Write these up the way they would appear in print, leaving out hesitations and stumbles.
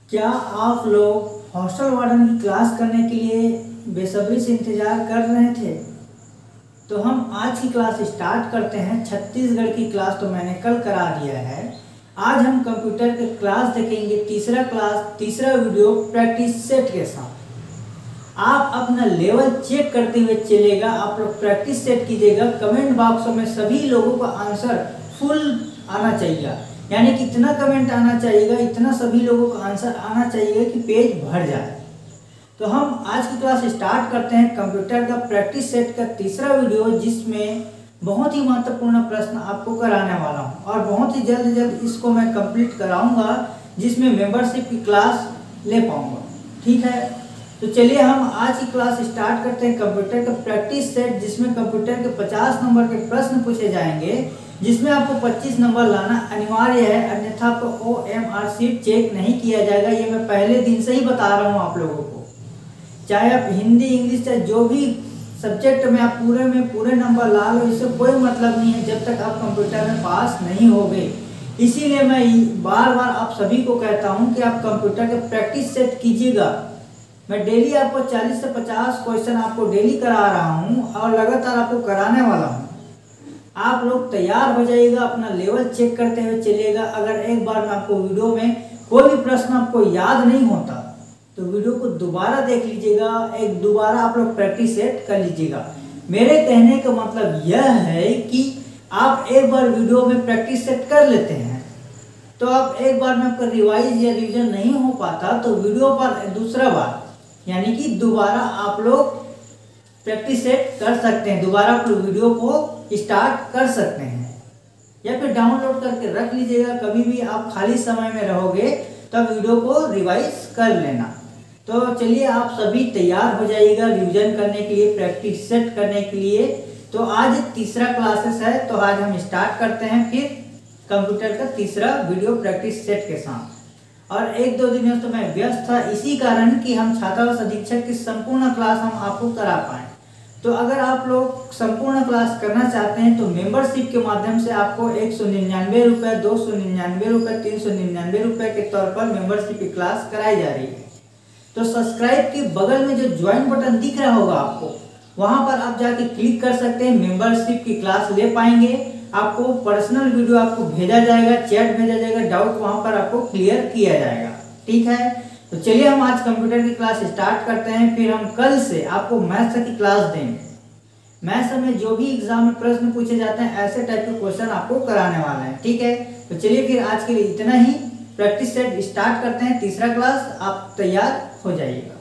क्या आप लोग हॉस्टल वार्डन की क्लास करने के लिए बेसब्री से इंतज़ार कर रहे थे? तो हम आज की क्लास स्टार्ट करते हैं। छत्तीसगढ़ की क्लास तो मैंने कल करा दिया है। आज हम कंप्यूटर के क्लास देखेंगे, तीसरा वीडियो प्रैक्टिस सेट के साथ। आप अपना लेवल चेक करते हुए चलेगा, आप लोग प्रैक्टिस सेट कीजिएगा। कमेंट बॉक्स में सभी लोगों का आंसर फुल आना चाहिए, यानी कि इतना कमेंट आना चाहिए, इतना सभी लोगों का आंसर आना चाहिए कि पेज भर जाए। तो हम आज की क्लास स्टार्ट करते हैं कंप्यूटर का प्रैक्टिस सेट का तीसरा वीडियो, जिसमें बहुत ही महत्वपूर्ण प्रश्न आपको कराने वाला हूं और बहुत ही जल्द इसको मैं कंप्लीट कराऊंगा, जिसमें मेंबरशिप की क्लास ले पाऊंगा। ठीक है, तो चलिए हम आज की क्लास स्टार्ट करते हैं कंप्यूटर का प्रैक्टिस सेट, जिसमें कंप्यूटर के 50 नंबर के प्रश्न पूछे जाएंगे, जिसमें आपको 25 नंबर लाना अनिवार्य है, अन्यथा आपको OMR शीट चेक नहीं किया जाएगा। ये मैं पहले दिन से ही बता रहा हूँ आप लोगों को। चाहे आप हिंदी, इंग्लिश, चाहे जो भी सब्जेक्ट में आप पूरे नंबर ला लो, इससे कोई मतलब नहीं है जब तक आप कंप्यूटर में पास नहीं होगे। इसीलिए मैं बार बार आप सभी को कहता हूँ कि आप कंप्यूटर के प्रैक्टिस सेट कीजिएगा। मैं डेली आपको 40 से 50 क्वेश्चन आपको डेली करा रहा हूँ और लगातार आपको कराने वाला हूँ। आप लोग तैयार हो जाइएगा, अपना लेवल चेक करते हुए चलिएगा। अगर एक बार में आपको वीडियो में कोई भी प्रश्न आपको याद नहीं होता तो वीडियो को दोबारा देख लीजिएगा, दोबारा आप लोग प्रैक्टिस सेट कर लीजिएगा। मेरे कहने का मतलब यह है कि आप एक बार वीडियो में प्रैक्टिस सेट कर लेते हैं तो आप एक बार में आपका रिवाइज या रिवीजन नहीं हो पाता तो वीडियो पर दूसरा बार यानी कि दोबारा आप लोग प्रैक्टिस सेट कर सकते हैं, दोबारा आप लोग वीडियो को स्टार्ट कर सकते हैं या फिर डाउनलोड करके रख लीजिएगा। कभी भी आप खाली समय में रहोगे तब वीडियो को रिवाइज कर लेना। तो चलिए आप सभी तैयार हो जाइएगा रिवीजन करने के लिए, प्रैक्टिस सेट करने के लिए। तो आज तीसरा क्लासेस है, तो आज हम स्टार्ट करते हैं फिर कंप्यूटर का तीसरा वीडियो प्रैक्टिस सेट के साथ। और 1-2 दिनों से मैं व्यस्त था, इसी कारण कि हम छात्रावास अधीक्षक की संपूर्ण क्लास हम आपको करा पाए। तो अगर आप लोग संपूर्ण क्लास करना चाहते हैं तो मेंबरशिप के माध्यम से आपको 199 रुपये, 299 रुपये, 399 रुपये के तौर पर मेंबरशिप की क्लास कराई जा रही है। तो सब्सक्राइब के बगल में जो ज्वाइन बटन दिख रहा होगा आपको, वहां पर आप जाके क्लिक कर सकते हैं, मेंबरशिप की क्लास ले पाएंगे। आपको पर्सनल वीडियो आपको भेजा जाएगा, चैट भेजा जाएगा, डाउट वहां पर आपको क्लियर किया जाएगा। ठीक है, तो चलिए हम आज कंप्यूटर की क्लास स्टार्ट करते हैं। फिर हम कल से आपको मैथ्स की क्लास देंगे। मैथ्स में जो भी एग्जाम में प्रश्न पूछे जाते हैं ऐसे टाइप के क्वेश्चन आपको कराने वाला है। ठीक है, तो चलिए फिर आज के लिए इतना ही। प्रैक्टिस सेट स्टार्ट करते हैं, तीसरा क्लास, आप तैयार हो जाइएगा।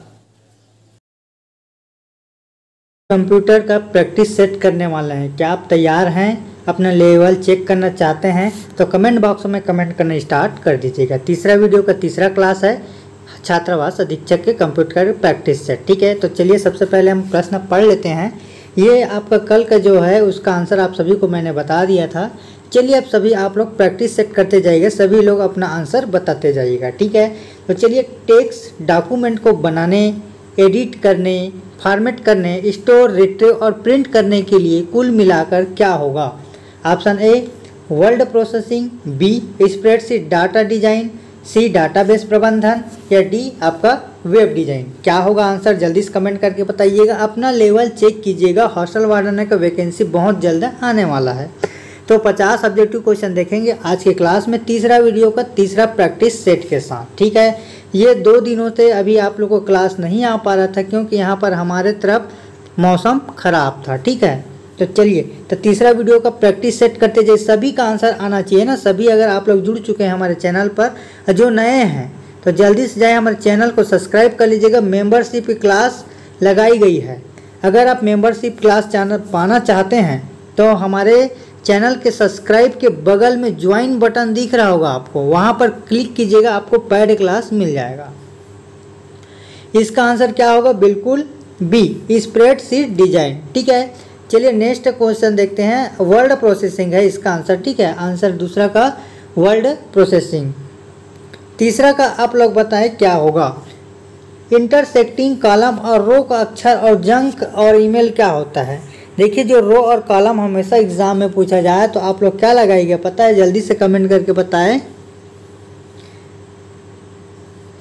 कंप्यूटर का प्रैक्टिस सेट करने वाला है, क्या आप तैयार हैं? अपना लेवल चेक करना चाहते हैं तो कमेंट बॉक्स में कमेंट करना स्टार्ट कर दीजिएगा। तीसरा वीडियो का तीसरा क्लास है छात्रावास अधीक्षक के कंप्यूटर प्रैक्टिस सेट। ठीक है, तो चलिए सबसे पहले हम प्रश्न पढ़ लेते हैं। ये आपका कल का जो है उसका आंसर आप सभी को मैंने बता दिया था। चलिए अब सभी आप लोग प्रैक्टिस सेट करते जाइएगा, सभी लोग अपना आंसर बताते जाइएगा। ठीक है, तो चलिए टेक्स्ट डॉक्यूमेंट को बनाने, एडिट करने, फॉर्मेट करने, स्टोर, रिट्रीव और प्रिंट करने के लिए कुल मिलाकर क्या होगा? Option A word processing, B spreadsheet data design, C database प्रबंधन या डी आपका वेब डिजाइन। क्या होगा आंसर? जल्दी से कमेंट करके बताइएगा। अपना लेवल चेक कीजिएगा, हॉस्टल वार्डन का वैकेंसी बहुत जल्द आने वाला है। तो 50 ऑब्जेक्टिव क्वेश्चन देखेंगे आज की क्लास में, तीसरा वीडियो का तीसरा प्रैक्टिस सेट के साथ। ठीक है, ये 2 दिनों से अभी आप लोगों को क्लास नहीं आ पा रहा था क्योंकि यहाँ पर हमारे तरफ मौसम खराब था। ठीक है, तो चलिए तो तीसरा वीडियो का प्रैक्टिस सेट करते जाइए, सभी का आंसर आना चाहिए ना। सभी अगर आप लोग जुड़ चुके हैं हमारे चैनल पर, जो नए हैं तो जल्दी से जाए हमारे चैनल को सब्सक्राइब कर लीजिएगा। मेंबरशिप की क्लास लगाई गई है, अगर आप मेंबरशिप क्लास चैनल पाना चाहते हैं तो हमारे चैनल के सब्सक्राइब के बगल में ज्वाइन बटन दिख रहा होगा आपको, वहाँ पर क्लिक कीजिएगा, आपको पेड क्लास मिल जाएगा। इसका आंसर क्या होगा? बिल्कुल बी स्प्रेडशीट डिजाइन। ठीक है, चलिए नेक्स्ट क्वेश्चन देखते हैं। वर्ड प्रोसेसिंग है इसका आंसर। ठीक है, आंसर दूसरा का वर्ड प्रोसेसिंग। तीसरा का आप लोग बताएं क्या होगा? इंटरसेक्टिंग कॉलम और रो का अक्षर और जंक और ईमेल क्या होता है? देखिए, जो रो और कॉलम हमेशा एग्जाम में पूछा जाए तो आप लोग क्या लगाइएगा पता है? जल्दी से कमेंट करके बताएं।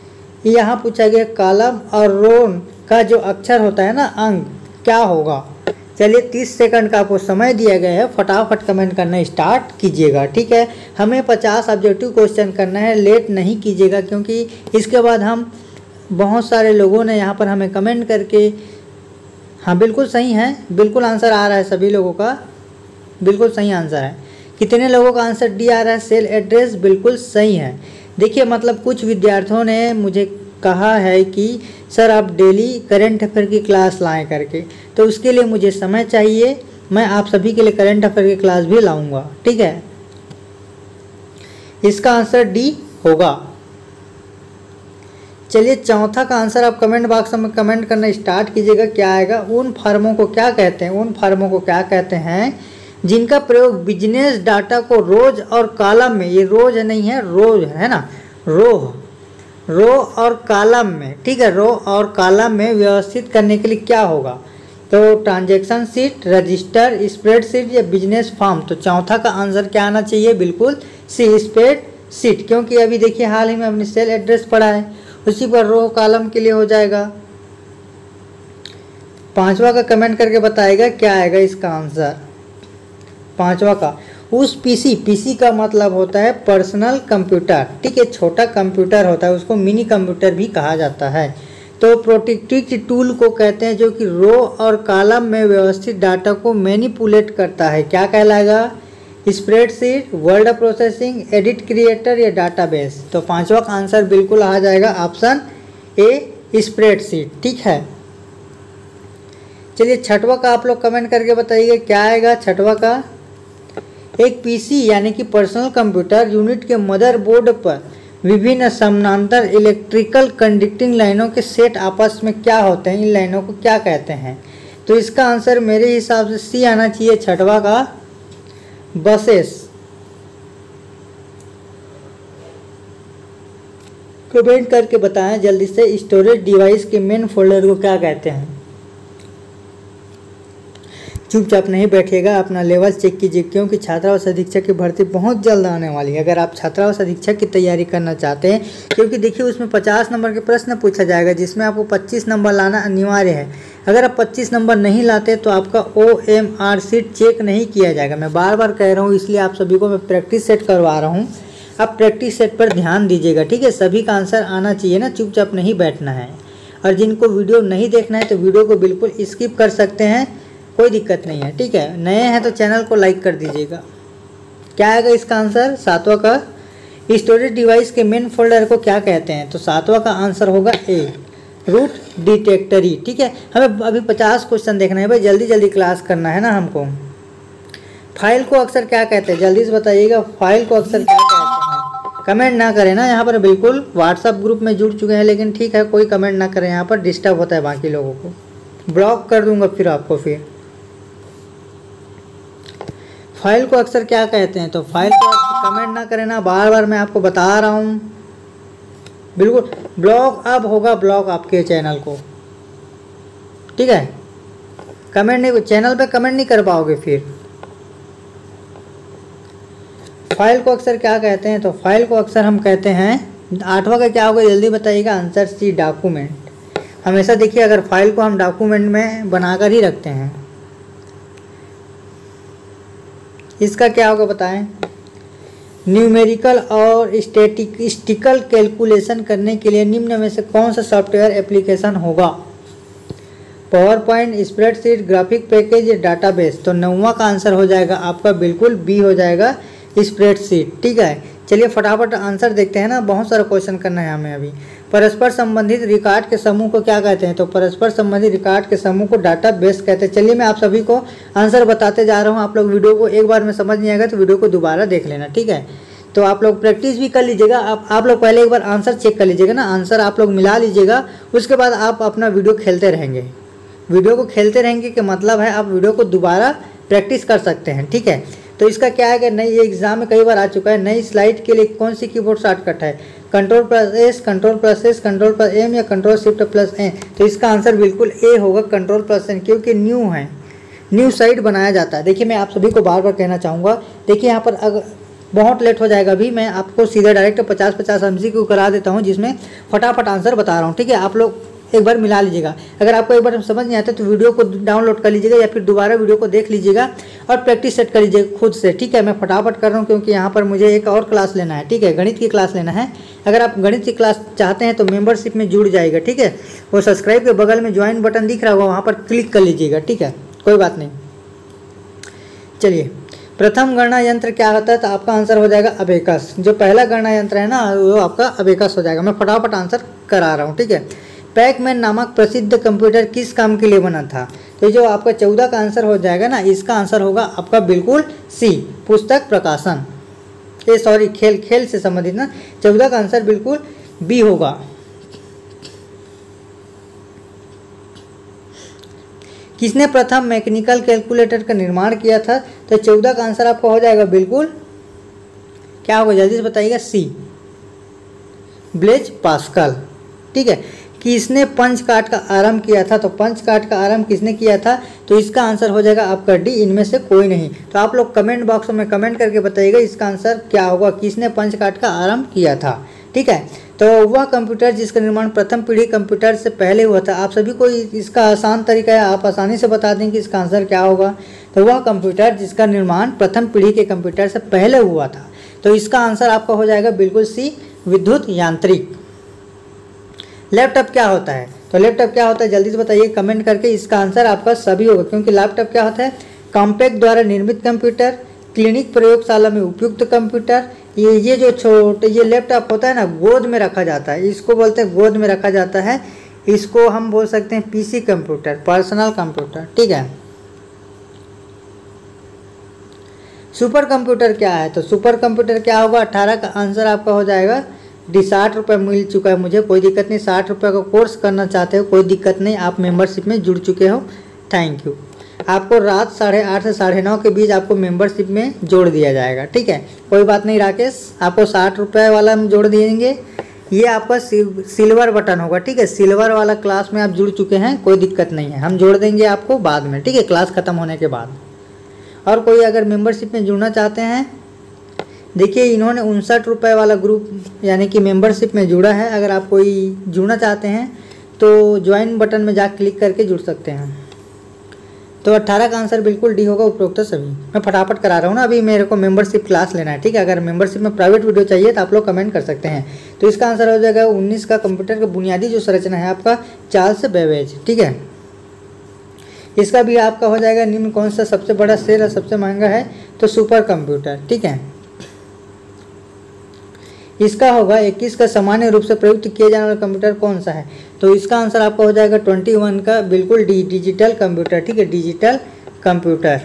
यहाँ पूछा गया कॉलम और रो का जो अक्षर होता है ना अंक क्या होगा। चलिए 30 सेकंड का आपको समय दिया गया है, फटाफट कमेंट करना स्टार्ट कीजिएगा। ठीक है, हमें 50 ऑब्जेक्टिव क्वेश्चन करना है, लेट नहीं कीजिएगा क्योंकि इसके बाद हम बहुत सारे लोगों ने यहाँ पर हमें कमेंट करके, हाँ बिल्कुल सही है, बिल्कुल आंसर आ रहा है सभी लोगों का, बिल्कुल सही आंसर है। कितने लोगों का आंसर डी आ रहा है, सेल एड्रेस बिल्कुल सही है। देखिए मतलब कुछ विद्यार्थियों ने मुझे कहा है कि सर आप डेली करंट अफेयर की क्लास लाएं करके, तो उसके लिए मुझे समय चाहिए, मैं आप सभी के लिए करंट अफेयर की क्लास भी लाऊंगा। ठीक है, इसका आंसर डी होगा। चलिए चौथा का आंसर आप कमेंट बॉक्स में कमेंट करना स्टार्ट कीजिएगा, क्या आएगा। उन फर्मों को क्या कहते हैं, उन फर्मों को क्या कहते हैं जिनका प्रयोग बिजनेस डाटा को रोज और कॉलम में, ये रोज नहीं है, रोज है ना, रो और कॉलम में, ठीक है, रो और कॉलम में व्यवस्थित करने के लिए क्या होगा। तो ट्रांजैक्शन शीट, रजिस्टर, स्प्रेडशीट या बिजनेस फॉर्म। तो चौथा का आंसर क्या आना चाहिए, बिल्कुल सी, स्प्रेडशीट, क्योंकि अभी देखिए हाल ही में हमने सेल एड्रेस पढ़ा है, उसी पर रो कॉलम के लिए हो जाएगा। पांचवा का कमेंट करके बताएगा क्या आएगा इसका आंसर। पांचवा का उस पीसी का मतलब होता है पर्सनल कंप्यूटर। ठीक है, छोटा कंप्यूटर होता है, उसको मिनी कंप्यूटर भी कहा जाता है। तो प्रोटेक्टिव टूल को कहते हैं जो कि रो और कॉलम में व्यवस्थित डाटा को मैनिपुलेट करता है, क्या कहलाएगा, spreadsheet, word processing, edit creator या डाटाबेस। तो पांचवा का आंसर बिल्कुल आ जाएगा ऑप्शन ए, स्प्रेडशीट। ठीक है, चलिए छठवा का आप लोग कमेंट करके बताइए क्या आएगा। छठवा का एक पीसी यानी कि पर्सनल कंप्यूटर यूनिट के मदरबोर्ड पर विभिन्न समानांतर इलेक्ट्रिकल कंडक्टिंग लाइनों के सेट आपस में क्या होते हैं, इन लाइनों को क्या कहते हैं। तो इसका आंसर मेरे हिसाब से सी आना चाहिए, छठवा का बसेस। कमेंट करके बताएं जल्दी से स्टोरेज डिवाइस के मेन फोल्डर को क्या कहते हैं। चुपचाप नहीं बैठिएगा, अपना लेवल चेक कीजिए क्योंकि छात्रावास अधीक्षक की भर्ती बहुत जल्द आने वाली है। अगर आप छात्रावास अधीक्षक की तैयारी करना चाहते हैं, क्योंकि देखिए उसमें 50 नंबर के प्रश्न पूछा जाएगा जिसमें आपको 25 नंबर लाना अनिवार्य है। अगर आप 25 नंबर नहीं लाते तो आपका OMR सीट चेक नहीं किया जाएगा। मैं बार बार कह रहा हूँ, इसलिए आप सभी को मैं प्रैक्टिस सेट करवा रहा हूँ, आप प्रैक्टिस सेट पर ध्यान दीजिएगा। ठीक है, सभी का आंसर आना चाहिए ना, चुपचाप नहीं बैठना है। और जिनको वीडियो नहीं देखना है तो वीडियो को बिल्कुल स्किप कर सकते हैं, कोई दिक्कत नहीं है। ठीक है, नए हैं तो चैनल को लाइक कर दीजिएगा। क्या आएगा इसका आंसर, सातवां का स्टोरेज डिवाइस के मेन फोल्डर को क्या कहते हैं। तो सातवां का आंसर होगा ए, रूट डिटेक्टरी। ठीक है, हमें अभी 50 क्वेश्चन देखना है भाई, जल्दी जल्दी क्लास करना है ना हमको। फाइल को अक्सर क्या कहते हैं, जल्दी से बताइएगा, फाइल को अक्सर क्या कहते हैं। कमेंट ना करें ना, यहाँ पर बिल्कुल व्हाट्सएप ग्रुप में जुड़ चुके हैं, लेकिन ठीक है कोई कमेंट ना करें, यहाँ पर डिस्टर्ब होता है बाकी लोगों को, ब्लॉक कर दूंगा फिर आपको। फिर फाइल को अक्सर क्या कहते हैं, तो फाइल को कमेंट ना करें ना, बार बार मैं आपको बता रहा हूँ। बिल्कुल ब्लॉक अब होगा, ब्लॉक आपके चैनल को। ठीक है, कमेंट नहीं, चैनल पे कमेंट नहीं कर पाओगे फिर। फाइल को अक्सर क्या कहते हैं, तो फाइल को अक्सर हम कहते हैं, आठवां का क्या होगा जल्दी बताइएगा, आंसर सी, डॉक्यूमेंट। हमेशा देखिए अगर फाइल को हम डॉक्यूमेंट में बनाकर ही रखते हैं। इसका क्या होगा बताएं, न्यूमेरिकल और स्टैटिस्टिकल कैलकुलेशन करने के लिए निम्न में से कौन सा सॉफ्टवेयर एप्लीकेशन होगा। PowerPoint, spreadsheet, graphic package या डाटाबेस। तो 9वां का आंसर हो जाएगा आपका बिल्कुल बी हो जाएगा, स्प्रेडशीट। ठीक है, चलिए फटाफट आंसर देखते हैं ना, बहुत सारा क्वेश्चन करना है हमें अभी। परस्पर संबंधित रिकॉर्ड के समूह को क्या कहते हैं, तो परस्पर संबंधित रिकॉर्ड के समूह को डाटाबेस कहते हैं। चलिए मैं आप सभी को आंसर बताते जा रहा हूँ, आप लोग वीडियो को एक बार में समझ नहीं आएगा तो वीडियो को दोबारा देख लेना। ठीक है, तो आप लोग प्रैक्टिस भी कर लीजिएगा, आप लोग पहले एक बार आंसर चेक कर लीजिएगा ना, आंसर आप लोग मिला लीजिएगा, उसके बाद आप अपना वीडियो खेलते रहेंगे। वीडियो को खेलते रहेंगे का मतलब है आप वीडियो को दोबारा प्रैक्टिस कर सकते हैं। ठीक है, तो इसका क्या है कि नई, ये एग्जाम में कई बार आ चुका है, नई स्लाइड के लिए कौन सी कीबोर्ड शॉर्टकट है, Ctrl+S, Ctrl+S, Ctrl+M या Ctrl+Shift+N। तो इसका आंसर बिल्कुल ए होगा, Ctrl+N, क्योंकि न्यू है, न्यू साइट बनाया जाता है। देखिए मैं आप सभी को बार बार कहना चाहूँगा, देखिए यहाँ पर अगर बहुत लेट हो जाएगा। अभी मैं आपको सीधे डायरेक्ट 50-50 MCQ करा देता हूँ, जिसमें फटाफट आंसर बता रहा हूँ, ठीक है। आप लोग एक बार मिला लीजिएगा। अगर आपको एक बार समझ नहीं आता तो वीडियो को डाउनलोड कर लीजिएगा या फिर दोबारा वीडियो को देख लीजिएगा और प्रैक्टिस सेट कर लीजिएगा खुद से, ठीक है। मैं फटाफट कर रहा हूँ क्योंकि यहाँ पर मुझे एक और क्लास लेना है, ठीक है, गणित की क्लास लेना है। अगर आप गणित की क्लास चाहते हैं तो मेंबरशिप में जुड़ जाएगा, ठीक है। वो सब्सक्राइब के बगल में ज्वाइन बटन दिख रहा होगा, वहाँ पर क्लिक कर लीजिएगा, ठीक है, कोई बात नहीं। चलिए, प्रथम गणना यंत्र क्या होता है, तो आपका आंसर हो जाएगा अबेकस। जो पहला गणना यंत्र है ना, वो आपका अबेकस हो जाएगा। मैं फटाफट आंसर करा रहा हूँ, ठीक है। पैकमैन नामक प्रसिद्ध कंप्यूटर किस काम के लिए बना था, तो जो आपका 14 का आंसर हो जाएगा ना, इसका आंसर होगा आपका बिल्कुल सी, पुस्तक प्रकाशन। ये सॉरी, खेल से संबंधित ना, 14 का आंसर बिल्कुल बी होगा। किसने प्रथम मैकेनिकल कैलकुलेटर का निर्माण किया था, तो 14 का आंसर आपका हो जाएगा बिल्कुल क्या होगा, जल्दी से बताइएगा, सी, ब्लेज पास्कल, ठीक है। किसने पंच काट का आरंभ किया था, तो पंच काट का आरंभ किसने किया था, तो इसका आंसर हो जाएगा आपका डी, इनमें से कोई नहीं। तो आप लोग कमेंट बॉक्स में कमेंट करके बताइएगा इसका आंसर क्या होगा, किसने पंच काट का आरंभ किया था, ठीक है। तो वह कंप्यूटर जिसका निर्माण प्रथम पीढ़ी कंप्यूटर से पहले हुआ था, आप सभी को इसका आसान तरीका है, आप आसानी से बता दें कि इसका आंसर क्या होगा। तो वह कंप्यूटर जिसका निर्माण प्रथम पीढ़ी के कंप्यूटर से पहले हुआ था, तो इसका आंसर आपका हो जाएगा बिल्कुल सी, विद्युत यांत्रिक। लैपटॉप क्या होता है, तो लैपटॉप क्या होता है जल्दी से बताइए कमेंट करके, इसका आंसर आपका सभी होगा, क्योंकि लैपटॉप क्या होता है, कॉम्पैक्ट द्वारा निर्मित कंप्यूटर, क्लिनिक प्रयोगशाला में उपयुक्त कंप्यूटर। ये जो छोटे ये लैपटॉप होता है ना, गोद में रखा जाता है, इसको बोलते हैं गोद में रखा जाता है, इसको हम बोल सकते हैं पीसी कंप्यूटर, पर्सनल कंप्यूटर, ठीक है। सुपर कंप्यूटर क्या है, तो सुपर कंप्यूटर क्या होगा, 18 का आंसर आपका हो जाएगा डी। 60 रुपये मिल चुका है मुझे, कोई दिक्कत नहीं। 60 रुपये का कोर्स करना चाहते हो कोई दिक्कत नहीं, आप मेंबरशिप में जुड़ चुके हो, थैंक यू। आपको रात 8:30 से 9:30 के बीच आपको मेंबरशिप में जोड़ दिया जाएगा, ठीक है, कोई बात नहीं राकेश, आपको 60 रुपये वाला हम जोड़ देंगे। ये आपका सिल्वर बटन होगा, ठीक है, सिल्वर वाला क्लास में आप जुड़ चुके हैं, कोई दिक्कत नहीं है, हम जोड़ देंगे आपको बाद में, ठीक है, क्लास ख़त्म होने के बाद। और कोई अगर मेंबरशिप में जुड़ना चाहते हैं, देखिए इन्होंने 59 रुपये वाला ग्रुप यानी कि मेंबरशिप में जुड़ा है। अगर आप कोई जुड़ना चाहते हैं तो ज्वाइन बटन में जा क्लिक करके जुड़ सकते हैं। तो 18 का आंसर बिल्कुल डी होगा, उपरोक्त सभी। मैं फटाफट करा रहा हूँ ना, अभी मेरे को मेंबरशिप क्लास लेना है, ठीक है। अगर मेंबरशिप में प्राइवेट वीडियो चाहिए तो आप लोग कमेंट कर सकते हैं। तो इसका आंसर हो जाएगा 19 का, कंप्यूटर का बुनियादी जो संरचना है आपका चार्ल्स बेबेज, ठीक है। इसका भी आपका हो जाएगा निम्न कौन सा सबसे बड़ा सेल और सबसे महंगा है, तो सुपर कंप्यूटर, ठीक है। इसका होगा 21 का सामान्य रूप से प्रयुक्त किया जाने वाला कंप्यूटर कौन सा है, तो इसका आंसर आपका हो जाएगा 21 का, बिल्कुल डी, डिजिटल कंप्यूटर, ठीक है, डिजिटल कंप्यूटर।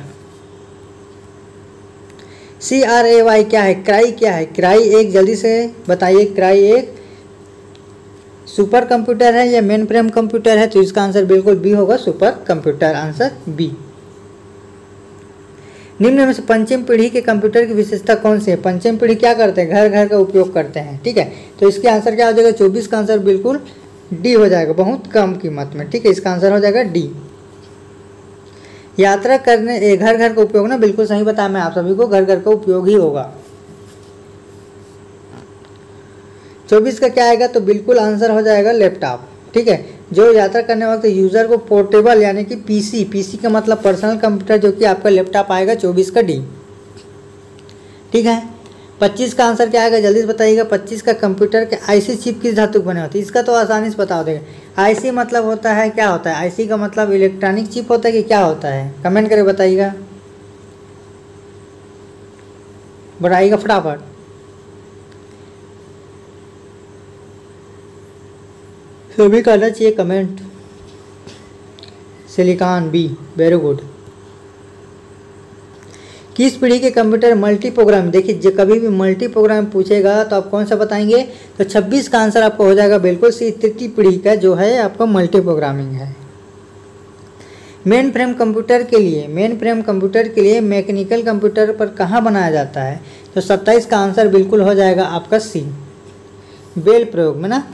CRAY क्या है, क्राई क्या है, क्राई एक जल्दी से बताइए, क्राई एक सुपर कंप्यूटर है या मेन फ्रेम कंप्यूटर है, तो इसका आंसर बिल्कुल बी होगा, सुपर कंप्यूटर, आंसर बी। निम्न में से पंचम पीढ़ी के कंप्यूटर की विशेषता कौन सी है, पंचम पीढ़ी क्या करते हैं, घर घर का उपयोग करते हैं, ठीक है। तो इसके आंसर क्या हो जाएगा, 24 का आंसर बिल्कुल डी हो जाएगा, बहुत कम कीमत में, ठीक है, इसका आंसर हो जाएगा डी। यात्रा करने घर घर का उपयोग ना, बिल्कुल सही बताया मैं आप सभी को, घर घर का उपयोग ही होगा। 24 का क्या आएगा, तो बिल्कुल आंसर हो जाएगा लैपटॉप, ठीक है। जो यात्रा करने वक्त यूज़र को पोर्टेबल यानी कि पीसी का मतलब पर्सनल कंप्यूटर, जो कि आपका लैपटॉप आएगा 24 का डी, ठीक है। 25 का आंसर क्या आएगा जल्दी से बताइएगा। 25 का कंप्यूटर के आईसी चिप किस धातु बने होते हैं, इसका तो आसानी से बता देगा। आईसी मतलब होता है क्या होता है, आईसी का मतलब इलेक्ट्रॉनिक चिप होता है कि क्या होता है, कमेंट करके बताइएगा, बताइएगा फटाफट। सभी करना चाहिए comment. Silicon B, very good. किस पीढ़ी के कंप्यूटर मल्टी प्रोग्राम, देखिए जो कभी भी मल्टी प्रोग्राम पूछेगा तो आप कौन सा बताएंगे, तो 26 का आंसर आपको हो जाएगा बिल्कुल सी, तृतीय पीढ़ी का जो है आपका मल्टी प्रोग्रामिंग है। मेन फ्रेम कंप्यूटर के लिए मैकेनिकल कंप्यूटर पर कहाँ बनाया जाता है, तो 27 का आंसर बिल्कुल हो जाएगा आपका सी, बेल प्रयोग में ना।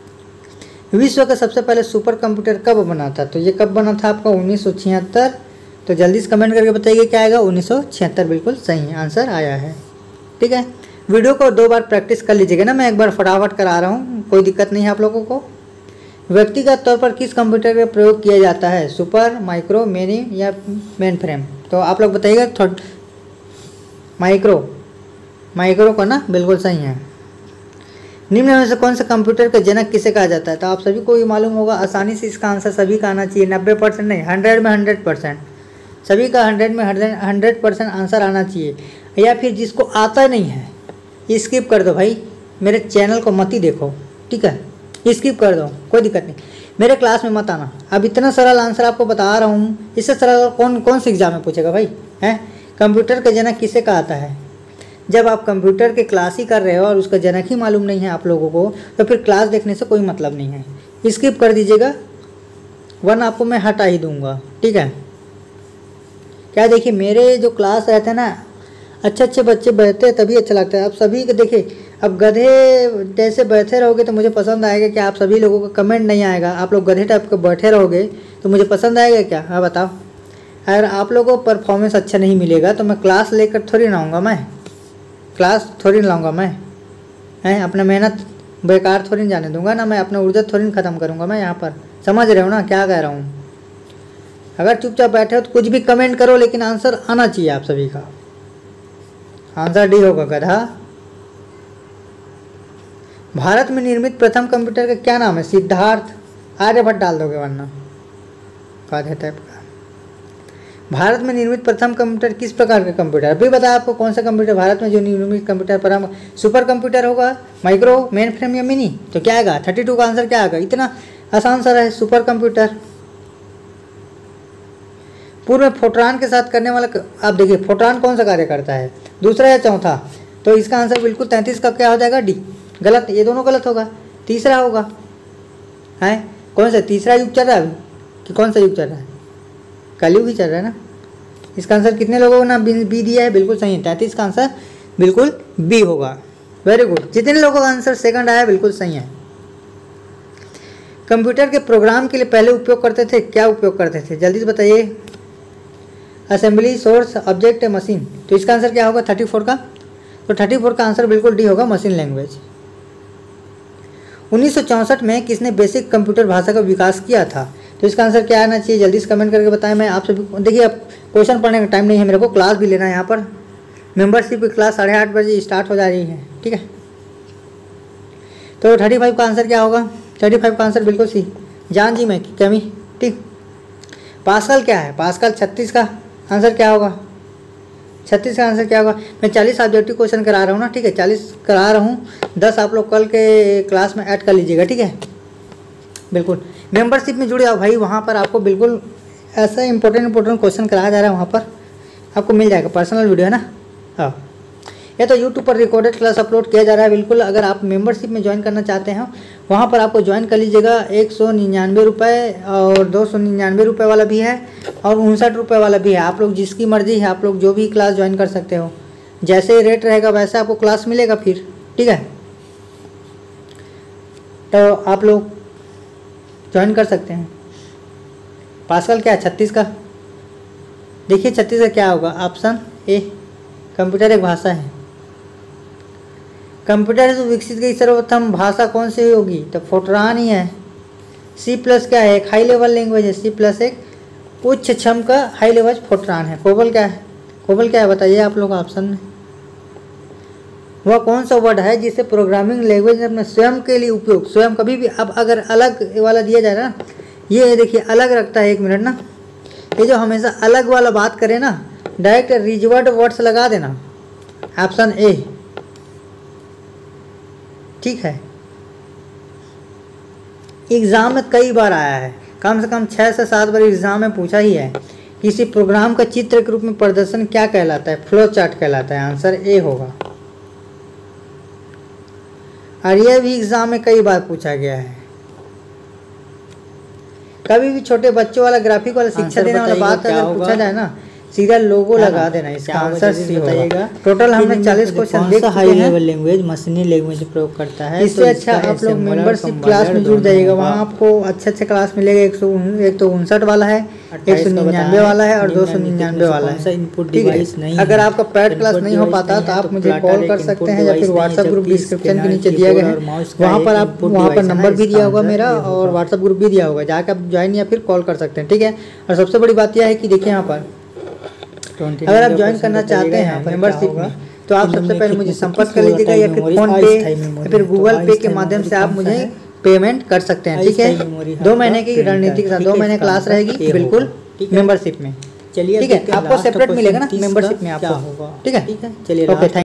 विश्व का सबसे पहले सुपर कंप्यूटर कब बना था, तो ये कब बना था आपका 1976, तो जल्दी से कमेंट करके बताइए क्या आएगा। 1976 बिल्कुल सही है, आंसर आया है। ठीक है, वीडियो को 2 बार प्रैक्टिस कर लीजिएगा ना, मैं एक बार फटाफट करा रहा हूँ, कोई दिक्कत नहीं है आप लोगों को। व्यक्तिगत तौर पर किस कंप्यूटर का प्रयोग किया जाता है, सुपर, माइक्रो, मिनी या मेन फ्रेम? तो आप लोग बताइएगा। माइक्रो को ना, बिल्कुल सही है। निम्न में से कौन सा कंप्यूटर का जनक किसे कहा जाता है? तो आप सभी को ये मालूम होगा, आसानी से इसका आंसर सभी का आना चाहिए। 90% नहीं, 100 में 100%, सभी का 100 में 100% आंसर आना चाहिए। या फिर जिसको आता नहीं है स्किप कर दो भाई, मेरे चैनल को मत ही देखो, ठीक है, स्किप कर दो, कोई दिक्कत नहीं, मेरे क्लास में मत आना। अब इतना सरल आंसर आपको बता रहा हूँ, इससे सरल कौन से एग्जाम में पूछेगा भाई? हैं, कंप्यूटर का जनक किसे कहता है? जब आप कंप्यूटर के क्लास ही कर रहे हो और उसका जनक ही मालूम नहीं है आप लोगों को, तो फिर क्लास देखने से कोई मतलब नहीं है। स्किप कर दीजिएगा, वरना आपको मैं हटा ही दूंगा, ठीक है। क्या देखिए, मेरे जो क्लास रहते हैं ना, अच्छे बच्चे बैठते हैं तभी अच्छा लगता है। आप सभी को देखिए, अब गधे जैसे बैठे रहोगे तो मुझे पसंद आएगा क्या? आप सभी लोगों का कमेंट नहीं आएगा। आप लोग गधे टाइप के बैठे रहोगे तो मुझे पसंद आएगा क्या? हाँ बताओ। अगर आप लोगों को परफॉर्मेंस अच्छा नहीं मिलेगा तो मैं क्लास लेकर थोड़ी ना आऊँगा, मैं क्लास थोड़ी ना लाऊँगा, मैं हैं अपना मेहनत बेकार थोड़ी ना जाने दूंगा ना, मैं अपना ऊर्जा थोड़ी ना ख़त्म करूँगा मैं यहाँ पर। समझ रहे हो ना क्या कह रहा हूँ? अगर चुपचाप बैठे हो तो कुछ भी कमेंट करो, लेकिन आंसर आना चाहिए आप सभी का। आंसर डी होगा, गधा। भारत में निर्मित प्रथम कंप्यूटर का क्या नाम है? सिद्धार्थ, आर्यभट्ट डाल दोगे वरना गधे टाइप का। भारत में निर्मित प्रथम कंप्यूटर किस प्रकार का कंप्यूटर? अभी बताया आपको कौन सा कंप्यूटर भारत में जो निर्मित कंप्यूटर पर सुपर कंप्यूटर होगा, माइक्रो, मेन फ्रेम या मिनी? तो क्या आएगा? 32 का आंसर क्या आएगा? इतना आसान सा है, सुपर कंप्यूटर। पूर्व में फोटॉन के साथ करने वाला, आप देखिए फोटॉन कौन सा कार्य करता है, दूसरा या चौथा? तो इसका आंसर बिल्कुल 33 का क्या हो जाएगा? डी। गलत, ये दोनों गलत होगा, तीसरा होगा। है कौन सा तीसरा युग चल रहा है अभी कि कौन सा युग चल रहा है? कलयुग ही चल रहा है ना। इसका आंसर कितने लोगों को ना बी दिया है? बिल्कुल सही है, 33 का आंसर बिल्कुल बी होगा। वेरी गुड, जितने लोगों का आंसर सेकंड आया बिल्कुल सही है। कंप्यूटर के प्रोग्राम के लिए पहले उपयोग करते थे, क्या उपयोग करते थे? जल्दी से बताइए। Assembly, source, object, machine. तो इसका आंसर क्या होगा 34 का? तो 34 का आंसर बिल्कुल डी होगा, मशीन लैंग्वेज। 1964 में किसने बेसिक कंप्यूटर भाषा का विकास किया था? तो इसका आंसर क्या आना चाहिए? जल्दी से कमेंट करके बताएं। मैं आप सभी देखिए, अब क्वेश्चन पढ़ने का टाइम नहीं है मेरे को, क्लास भी लेना है यहाँ पर। मेंबरशिप की क्लास 8:30 बजे स्टार्ट हो जा रही है, ठीक है। तो 35 का आंसर क्या होगा? 35 का आंसर बिल्कुल सी, जान जी मैं कमी, ठीक। पास्कल क्या है? पास्कल 36 का आंसर क्या होगा? 36 का आंसर क्या होगा? मैं 40 ऑब्जेक्टिव क्वेश्चन करा रहा हूँ ना, ठीक है, 40 करा रहा हूँ, 10 आप लोग कल के क्लास में ऐड कर लीजिएगा, ठीक है। बिल्कुल मेंबरशिप में जुड़े आओ भाई, वहाँ पर आपको बिल्कुल ऐसा इंपॉर्टेंट क्वेश्चन कराया जा रहा है, वहाँ पर आपको मिल जाएगा। पर्सनल वीडियो है ना, हाँ। ये तो यूट्यूब पर रिकॉर्डेड क्लास अपलोड किया जा रहा है, बिल्कुल। अगर आप मेंबरशिप में ज्वाइन करना चाहते हैं वहाँ पर आपको ज्वाइन कर लीजिएगा। 199 रुपये और 299 रुपये वाला भी है और 59 रुपये वाला भी है। आप लोग जिसकी मर्जी है, आप लोग जो भी क्लास ज्वाइन कर सकते हो, जैसे रेट रहेगा वैसे आपको क्लास मिलेगा फिर, ठीक है। तो आप लोग ज्वाइन कर सकते हैं। पास्कल क्या है? 36 का। देखिए 36 का क्या होगा? ऑप्शन ए, कंप्यूटर एक भाषा है। कंप्यूटर से विकसित गई सर्वप्रथम भाषा कौन सी होगी? तो फोर्ट्रान ही है। सी प्लस क्या है? एक हाई लेवल लैंग्वेज है। सी प्लस एक उच्च क्षम का हाई लेवल फोर्ट्रान है। कोबल क्या है? कोबल क्या है बताइए आप लोग ऑप्शन में। वह कौन सा वर्ड है जिसे प्रोग्रामिंग लैंग्वेज ने अपने स्वयं के लिए उपयोग, स्वयं कभी भी, अब अगर अलग वाला दिया जाए ना, ये देखिए अलग रखता है, 1 मिनट ना, ये जो हमेशा अलग वाला बात करे ना, डायरेक्ट रिजर्व्ड वर्ड्स लगा देना, ऑप्शन ए, ठीक है। एग्ज़ाम में कई बार आया है, कम से कम 6 से 7 बार एग्ज़ाम में पूछा ही है। किसी प्रोग्राम का चित्र के रूप में प्रदर्शन क्या कहलाता है? फ्लो चार्ट कहलाता है। आंसर ए होगा। और यह भी एग्ज़ाम में कई बार पूछा गया है। कभी भी छोटे बच्चों वाला ग्राफिक वाला शिक्षा देने वाला बात अगर पूछा जाए ना, सीधा लोगो लगा देना, इसका आंसर सी बताइएगा। टोटल हमने 40 क्वेश्चन देख चुके हैं। हाई लेवल लैंग्वेज मशीनी लैंग्वेज प्रयोग करता है। इससे अच्छा आप लोग मेंबरशिप क्लास में जुड़ जाइएगा, वहाँ आपको अच्छे क्लास मिलेगा। 159 वाला है, 199 वाला है और 299 वाला है। इनपुट डिवाइस नहीं, अगर आपका पेड क्लास नहीं हो पाता तो आप मुझे कॉल कर सकते हैं या फिर व्हाट्सएप ग्रुप डिस्क्रिप्शन के नीचे दिया गया है, वहाँ पर नंबर भी दिया होगा मेरा और व्हाट्सएप ग्रुप भी दिया होगा, जाकर आप ज्वाइन या फिर कॉल कर सकते हैं, ठीक है। और सबसे बड़ी बात यह है कि देखिए यहाँ पर अगर आप ज्वाइन करना चाहते हैं मेंबरशिप में तो आप सबसे पहले मुझे संपर्क कर लीजिएगा या फिर फोन पे या फिर गूगल पे के माध्यम से आप मुझे पेमेंट कर सकते हैं, ठीक है। 2 महीने की रणनीति के साथ 2 महीने क्लास रहेगी बिल्कुल मेंबरशिप में, चलिए ठीक है। आपको सेपरेट मिलेगा ना मेंबरशिप में आपको, ठीक है। चलिए ओके।